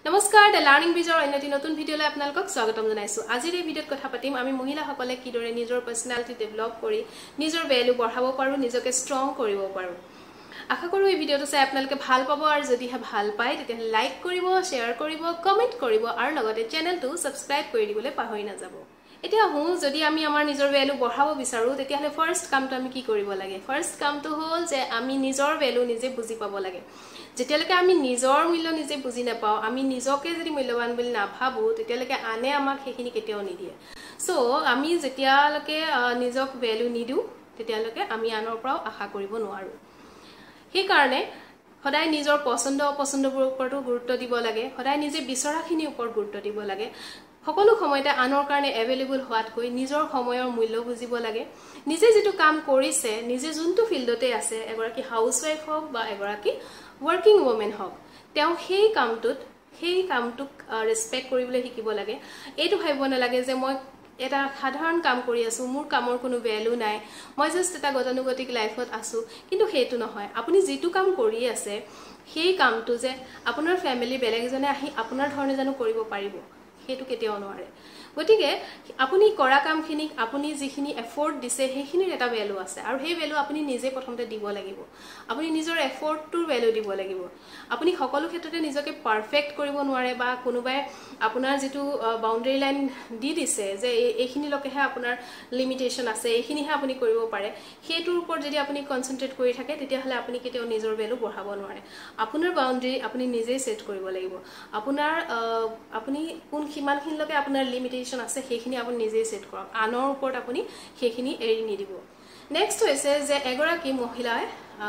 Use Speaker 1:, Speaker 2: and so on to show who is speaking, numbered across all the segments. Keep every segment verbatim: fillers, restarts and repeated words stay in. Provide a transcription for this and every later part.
Speaker 1: নমস্কাৰ দা লাৰ্নিং বিজৰ অন্যটি নতুন ভিডিঅলৈ আপোনালোকক স্বাগতম জনাইছো। আজিৰ এই ভিডিঅত কথা পাতিম আমি মহিলাসকলে কিদৰে নিজৰ পাৰ্সোনালিটি ডেভেলপ কৰি নিজৰ ভ্যালু বঢ়াব পাৰো, নিজকে ষ্ট্ৰং কৰিব পাৰো। আশা কৰো এই ভিডিঅটো চাই আপোনালোকে ভাল পাব আৰু যদিহে ভাল পায় তেতিয়াহলে লাইক কৰিব, শেয়াৰ কৰিব, কমেন্ট কৰিব আৰু লগতে চেনেলটো সাবস্ক্ৰাইব কৰি দিবলৈ পাহৰি নাযাব। এতিয়া হু যদি আমি আমাৰ নিজৰ ভ্যালু বঢ়াব বিচাৰো তেতিয়াহলে ফাৰ্স্ট কামটো আমি কি কৰিব লাগে? ফাৰ্স্ট কামটো হ'ল যে আমি নিজৰ ভ্যালু নিজে বুজি পাব লাগে। যেতিয়ালৈকে আমি নিজৰ মূল্য নিজে বুজি নাপাও, আমি নিজকে যদি মূল্যৱান বুলি নাভাবো তেতিয়ালৈকে আনে আমাক সেইখিনি কেতিয়াও নিদিয়ে। সো আমি যেতিয়ালৈকে নিজক ভ্যালু নিদু তেতিয়ালৈকে আমি আনৰ পৰাও আশা কৰিব নোৱাৰো। সেই কাৰণে সদায় নিজৰ পছন্দ অপছন্দৰ ওপৰতো গুৰুত্ব দিব লাগে, সদায় নিজে বিচৰাখিনিৰ ওপৰত গুৰুত্ব দিব লাগে। সকলো সময়তে আনৰ কাৰণে এভেইলেবল হোৱাতকৈ নিজৰ সময়ৰ মূল্য বুজিব লাগে। নিজে যেটো কাম কৰিছে, নিজে যোনটো ফিল্ডতে আছে, এগৰাকী হাউসৱাইফ হওক বা এগৰাকী ওয়াৰ্কিং ওমেন হওক, তেওঁ সেই কামটোত সেই কামটোক ৰেসপেক্ট কৰিবলৈ শিকিব লাগে। এইটো ভাবিব নালাগে যে মই এটা সাধাৰণ কাম কৰি আছো, মোৰ কামৰ কোনো ভ্যালু নাই, মই জাস্ট এটা গতানুগতিক লাইফত আছো। কিন্তু হেতু নহয়, আপুনি যেটো কাম কৰি আছে সেই কামটো যে আপোনাৰ ফ্যামিলি বেলেগজনে আহি আপোনাৰ ধৰণে জানো কৰিব পাৰিব, হেতু কেতিয়াও নোৱাৰে। গতিকে আপুনি কৰা কামখিনিক আপুনি যিখিনি এফৰ্ট দিছে সেইখিনিৰ এটা ভ্যালু আছে আৰু সেই ভ্যালু আপুনি নিজে প্ৰথমতে দিব লাগিব। আপুনি নিজৰ এফৰ্টটোৰ ভ্যালু দিব লাগিব। আপুনি সকলো ক্ষেত্ৰতে নিজকে পারফেক্ট কৰিব নোৱাৰে বা কোনোবাই আপোনাৰ যেটো বাউন্ডাৰী লাইন দি দিছে যে এইখিনি লকেহে আপোনাৰ লিমিটেশন আছে, এইখিনিহে আপুনি কৰিব পাৰে, হেতুৰ ওপৰত যদি আপুনি কনসেন্ট্ৰেট কৰি থাকে তেতিয়াহলে আপুনি কেতিয়াও নিজৰ ভ্যালু বঢ়াব নোৱাৰে। আপোনাৰ বাউন্ডাৰী আপুনি নিজে সেট কৰিব লাগিব। আপোনাৰ আপুনি কোন কিমানখিনলৈকে আপোনাৰ লিমিটেশন আছে সেইখিনি আপুনি নিজে সেট কৰক। আনৰ ওপৰত আপুনি সেইখিনি এৰি নিদিব। নেক্সট হৈছে যে এগৰাকী মহিলাই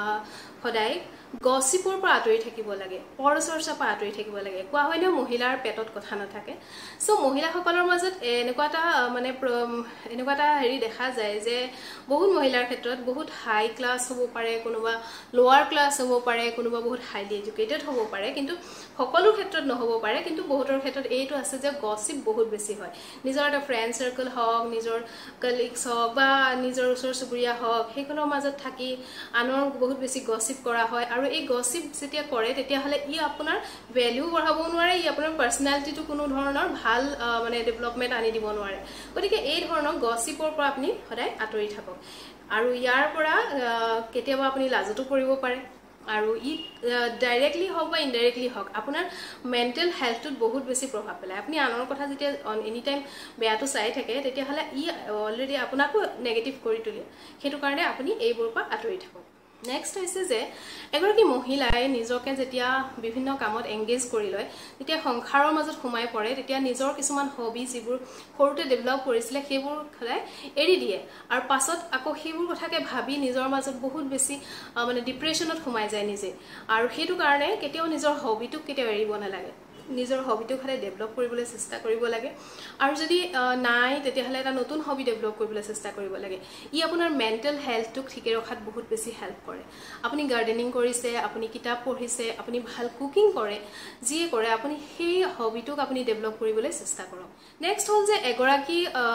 Speaker 1: সদায় গসিপৰ পৰা আঁতৰি থাকিব লাগে, পৰচৰ্চাৰ পৰা আঁতৰি থাকিব লাগে। কোৱা হয় না মহিলাৰ পেটত কথা নাথাকে। সো মহিলাসকলৰ মাজত এনেকুৱা এটা মানে এনেকুৱা এটা হেৰি দেখা যায় যে বহুত মহিলাৰ ক্ষেত্ৰত বহুত হাই ক্লাস হ'ব পাৰে, কোনোবা লোৱাৰ ক্লাস হ'ব পাৰে, কোনোবা বহুত হাইলি এডুকেটেড হ'ব পাৰে, কিন্তু সকলো ক্ষেত্ৰত নহব পাৰে। কিন্তু বহুতৰ ক্ষেত্ৰত এইটো আছে যে গসিপ বহুত বেছি হয়। নিজৰ এটা ফ্ৰেন্ড সাৰ্কেল হওক, নিজৰ কলিগস হওক বা নিজৰ ওচৰ চুবুৰীয়া হওক, সেইখনৰ মাজত থাকি আনৰ বহুত বেছি গসিপ কৰা হয়। আৰু এই গসিপ যেতিয়া কৰে তেতিয়াহলে ই আপোনাৰ ভ্যালু বঢ়াব নোৱাৰে, ই আপোনাৰ পাৰ্সোনালিটিটো কোনো ধৰণৰ ভাল মানে ডেভেলপমেন্ট আনি দিব নোৱাৰে। গতিকে এই ধৰণৰ গসিপৰ পৰা আপুনি সদায় আঁতৰি থাকক। আৰু ইয়াৰ পৰা কেতিয়াবা আপুনি লাজতো পৰিব পাৰে আৰু ই ডাইৰেক্টলি হওক বা ইনডাইৰেক্টলি হওক আপোনাৰ মেন্টেল হেলথটোত বহুত বেছি প্ৰভাৱ পেলায়। আপুনি আনৰ কথা যেতিয়া এনি টাইম বেয়াটো চাই থাকে তেতিয়াহলে ই অলৰেডি আপোনাকো নেগেটিভ কৰি তোলে। হেতু কাৰণে আপুনি এইবোৰ পৰা আঁতৰি থাকক। নেক্সট হৈছে যে এগৰাকী মহিলাই নিজকে যেতিয়া বিভিন্ন কামত এংগেজ কৰি লয়, তেতিয়া সংসাৰৰ মাজত সোমাই পৰে, তেতিয়া নিজৰ কিছুমান হবি যিবোৰ সৰুতে ডেভেলপ কৰিছিলে সেইবোৰ সদায় এৰি দিয়ে আৰু পাছত আকৌ সেইবোৰ কথাকে ভাবি নিজৰ মাজত বহুত বেছি মানে ডিপ্ৰেছনত সোমাই যায় নিজে। আৰু হেতু কাৰণে কেতিয়াও নিজৰ হবিটোক কেতিয়াও এৰিব নালাগে। নিজৰ হবিটো খালি ডেভেলপ কৰিবলৈ চেষ্টা কৰিব লাগে আৰু যদি নাই তেতিয়াহলে এটা নতুন হবি ডেভেলপ কৰিবলৈ চেষ্টা কৰিব লাগে। ই আপোনাৰ মেন্টেল হেলথটোক ঠিকে ৰখাত বহুত বেছি হেল্প কৰে। আপুনি গাৰ্ডেনিং কৰিছে, আপুনি কিতাপ পঢ়িছে, আপুনি ভাল কুকিং কৰে, যিয়ে কৰে আপুনি সেই হবিটোক আপুনি ডেভেলপ কৰিবলৈ চেষ্টা কৰক। নেক্সট হ'ল যে এগৰাকী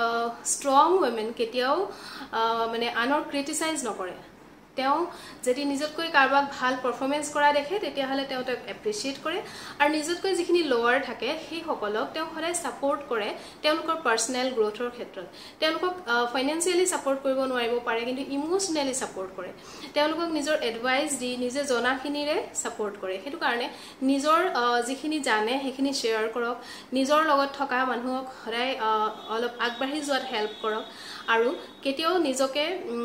Speaker 1: ষ্ট্ৰং ওমেন কেতিয়াও মানে আনৰ ক্ৰিটিসাইজ নকৰে। তেওঁ যদি নিজতকৈ কাৰোবাক ভাল পাৰফৰমেন্স কৰা দেখে তেতিয়াহলে তেওঁ তাক এপ্ৰিচিয়েট কৰে আৰু নিজতকৈ যিখিনি লোৱাৰ থাকে সেই সকলক তেওঁ সদায় সাপোৰ্ট কৰে তেওঁলোকৰ পাৰ্সোনাল গ্ৰোথৰ ক্ষেত্ৰত। তেওঁলোকক ফাইনান্সিয়ালি সাপোৰ্ট কৰিব নোৱাৰিব পাৰে কিন্তু ইমোশনালি সাপোৰ্ট কৰে। তেওঁলোকক নিজৰ এডভাইস দি নিজে জনাখিনিৰে সাপোৰ্ট কৰে। হেতু কাৰণে নিজৰ যিখিনি জানে সেইখিনি শেয়াৰ কৰক। নিজৰ লগত থকা মানুহক সদায় অলপ আগবাঢ়ি যোৱাত হেল্প কৰক আৰু কেতিয়াও নিজকে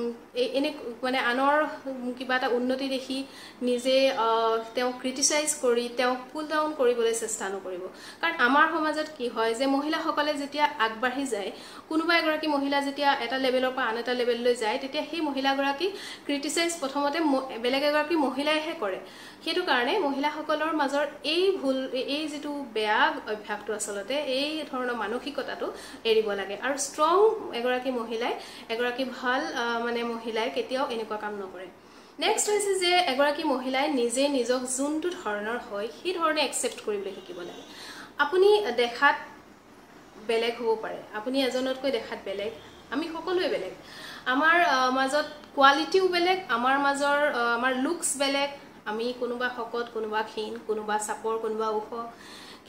Speaker 1: এনে মানে আনৰ কিবা এটা উন্নতি দেখি নিজে তেওঁ ক্ৰিটিসাইজ কৰি তেওঁ পুল ডাউন কৰিবলৈ চেষ্টা নকৰিব। কাৰণ আমাৰ সমাজত কি হয় যে মহিলাসকলে যেতিয়া আগবাঢ়ি যায়, কোনোবা এগৰাকী মহিলা যেতিয়া এটা লেভেলৰ পৰা আন এটা লেভেললৈ যায় তেতিয়া সেই মহিলাগৰাকী ক্ৰিটিসাইজ প্ৰথমতে বেলেগ এগৰাকী মহিলাইহে কৰে। হেতু কাৰণে মহিলাসকলৰ মাজৰ এই ভুল এই যেটো বেয়া অভ্যাসটো আচলতে এই ধৰণৰ মানসিকতাটো এৰিব লাগে আৰু ষ্ট্ৰং এগৰাকী মহিলাই এগৰাকী ভাল মানে মহিলাই কেতিয়াও এনেকুৱা কাম নকৰে। নেক্সট হৈছে যে এগৰাকী মহিলাই নিজে নিজক যোনটো ধৰণৰ হয় সেই ধৰণে একসেপ্ট কৰিবলৈ শিকিব লাগে। আপুনি দেখাত বেলেগ হ'ব পাৰে, আপুনি এজনতকৈ দেখাত বেলেগ, আমি সকলোৱে বেলেগ। আমাৰ মাজত কোৱালিটিও বেলেগ, আমাৰ মাজৰ আমাৰ লুকস বেলেগ, আমি কোনোবা শকত, কোনোবা ক্ষীণ, কোনোবা চাপৰ, কোনোবা ওখ,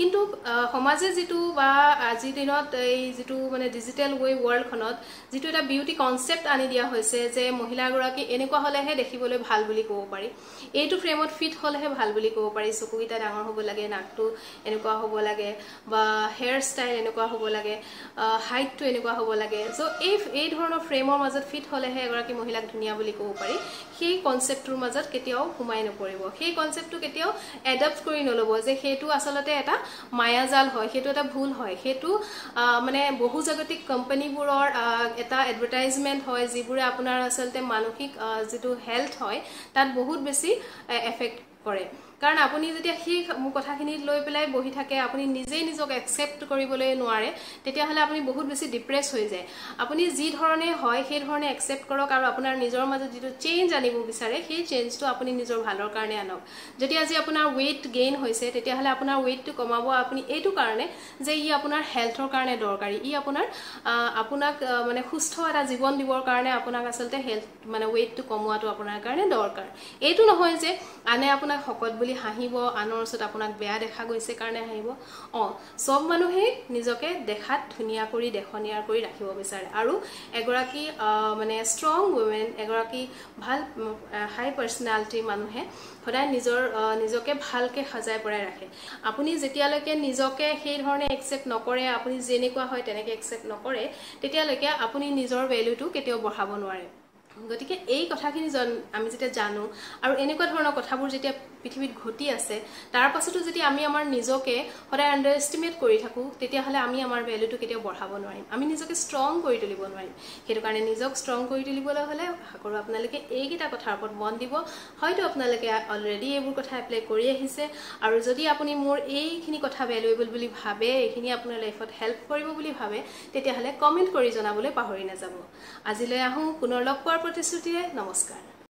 Speaker 1: কিন্তু সমাজে যেটো বা আজি দিনত এই যেটো মানে ডিজিটাল ওয়ে ওয়ার্ল্ডখনত যেটো এটা বিউটি কনসেপ্ট আনি দিয়া হৈছে যে মহিলাগৰাকী এনেকুৱা হলেহে দেখিবলৈ ভাল বুলি ক'ব পাৰি এইটো ফ্ৰেমত ফিট হলেহে ভাল বুলি ক'ব পাৰি চকুকিটা ডাঙৰ হ'ব লাগে নাকটো এনেকুৱা হ'ব লাগে বা হেয়াৰ ষ্টাইল এনেকুৱা হ'ব লাগে হাইটটো এনেকুৱা হ'ব লাগে সো এই এই ধৰণৰ ফ্ৰেমৰ মাজত ফিট হলেহে এগৰাকী মহিলাক ধুনিয়া বুলি ক'ব পাৰি সেই কনসেপ্টৰ মাজত কেতিয়াও ঘুমাই নপৰিব সেই কনসেপ্টটো কেতিয়াও এডপ্ট কৰি নলব যে হেতু আসলতে এটা মায়াজাল হয় হেতু এটা ভুল হয় হেতু মানে বহুজাগতিক কোম্পানীবোৰৰ এটা এডভাৰটাইজমেন্ট হয় যিবোৰে আপোনাৰ আসলতে মানসিক যেটো হেলথ হয় তাত বহুত বেছি এফেক্ট কৰে কাৰণ আপুনি যেতিয়া সেই কথাখিনি লৈ পেলাই বহি থাকে আপুনি নিজে নিজক একসেপ্ট কৰিবলৈ নোৱাৰে তেতিয়া হলে আপুনি বহুত বেছি ডিপ্ৰেস হৈ যায় আপুনি যি ধৰণে হয় সেই ধৰণে একসেপ্ট কৰক আৰু আপোনাৰ নিজৰ মাজত যেটো চেঞ্জ আনিব বিচাৰে সেই চেঞ্জটো আপুনি নিজৰ ভালৰ কাৰণে আনক যদি আজি আপোনাৰ weight gain হৈছে তেতিয়া হলে আপোনাৰ weightটো কমাব আপুনি এইটো কাৰণে যে ই আপোনাৰ হেলথৰ কাৰণে দৰকাৰী ই আপোনাৰ আপোনাক মানে সুস্থ এটা জীৱন দিবৰ কাৰণে আপোনাক আসলতে হেলথ মানে weightটো কমোৱাটো আপোনাৰ কাৰণে দৰকাৰ এইটো নহয় যে আনে আপোনাক হকত বুলি হাঁহিব আনৰ ওচৰত আপোনাক বেয়া দেখা গৈছে কাৰণে হাঁহিব অ সব মানুহে নিজকে দেখাত ধুনিয়া কৰি দেখনিয়াৰ কৰি ৰাখিব বিচাৰে আৰু এগৰাকী মানে ষ্ট্ৰং ওমেন এগৰাকী ভাল হাই পাৰ্সনালিটি মানুহে সদায় নিজৰ নিজকে ভালকে সজাই পৰাই ৰাখে আপুনি যেতিয়ালৈকে নিজকে সেই ধৰণে একসেপ্ট নকৰে আপুনি যেনেকুৱা হয় তেনেকৈ একসেপ্ট নকৰে তেতিয়ালৈকে আপুনি নিজৰ ভ্যালুটো কেতিয়াও বঢ়াব নোৱাৰে গতিকে এই কথাখিনি আমি যেতিয়া জানো আৰু এনেকুৱা ধৰণৰ কথাবোৰ যেতিয়া পৃথিৱীত ঘটি আছে তাৰ পাছতো যদি আমি আমাৰ নিজকে সদায় আন্ডাৰএস্টিমেট কৰি থাকো তেতিয়া হলে আমি আমাৰ ভ্যালুটো কেতিয়াও বঢ়াব নোৱাৰিম আমি নিজকে ষ্ট্ৰং কৰি তুলিব নোৱাৰিম হেতু কাৰণে নিজক ষ্ট্ৰং কৰি তুলিবলৈ হলে হাকৰো আপোনালোকে এইকিটা কথাৰ ওপৰত মন দিব হয়তো আপোনালোকে অলৰেডি এইবোৰ কথা এপ্লাই কৰি আহিছে আৰু যদি আপুনি মোৰ এইখিনি কথা ভ্যালুএবল বুলি ভাবে এইখিনি আপোনাৰ লাইফত হেল্প কৰিব বুলি ভাবে তেতিয়া হলে কমেন্ট কৰি জনাবলৈ পাহৰি নাযাব আজিলৈ আহো পুনৰ লগ পোৱাৰ প্ৰতিশ্ৰুতিৰে নমস্কাৰ।